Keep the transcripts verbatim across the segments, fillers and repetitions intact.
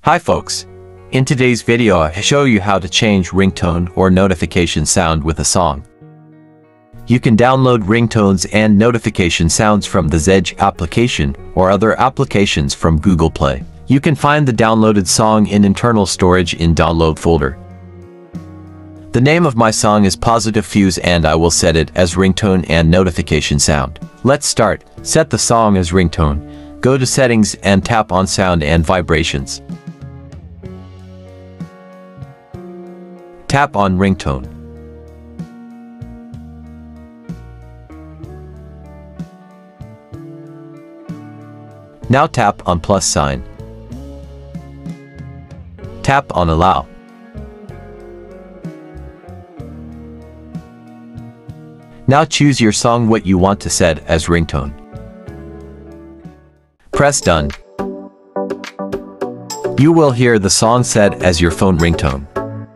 Hi folks. In today's video I show you how to change ringtone or notification sound with a song. You can download ringtones and notification sounds from the Zedge application or other applications from Google Play. You can find the downloaded song in internal storage in download folder. The name of my song is Positive Fuse and I will set it as ringtone and notification sound. Let's start. Set the song as ringtone. Go to settings and tap on sound and vibrations. Tap on ringtone. Now tap on plus sign. Tap on allow. Now choose your song what you want to set as ringtone. Press done. You will hear the song set as your phone ringtone.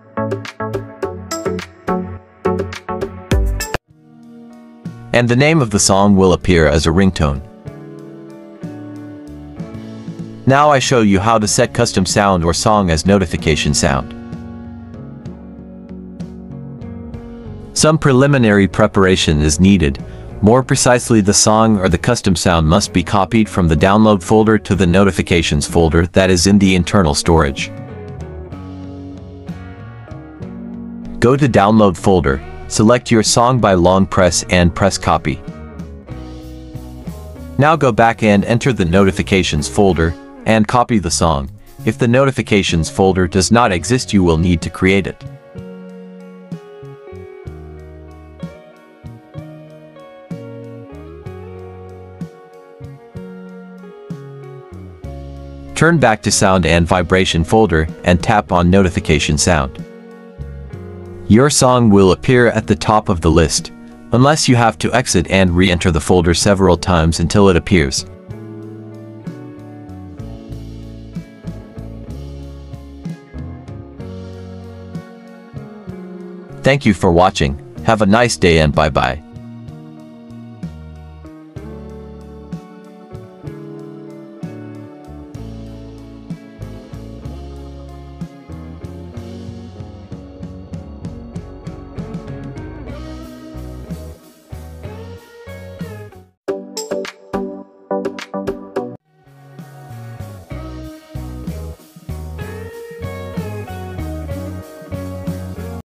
And the name of the song will appear as a ringtone. Now I show you how to set custom sound or song as notification sound. Some preliminary preparation is needed. More precisely, the song or the custom sound must be copied from the download folder to the notifications folder that is in the internal storage. Go to download folder. Select your song by long press and press copy. Now go back and enter the notifications folder and copy the song. If the notifications folder does not exist, you will need to create it. Turn back to sound and vibration folder and tap on notification sound. Your song will appear at the top of the list, unless you have to exit and re-enter the folder several times until it appears. Thank you for watching. Have a nice day and bye-bye.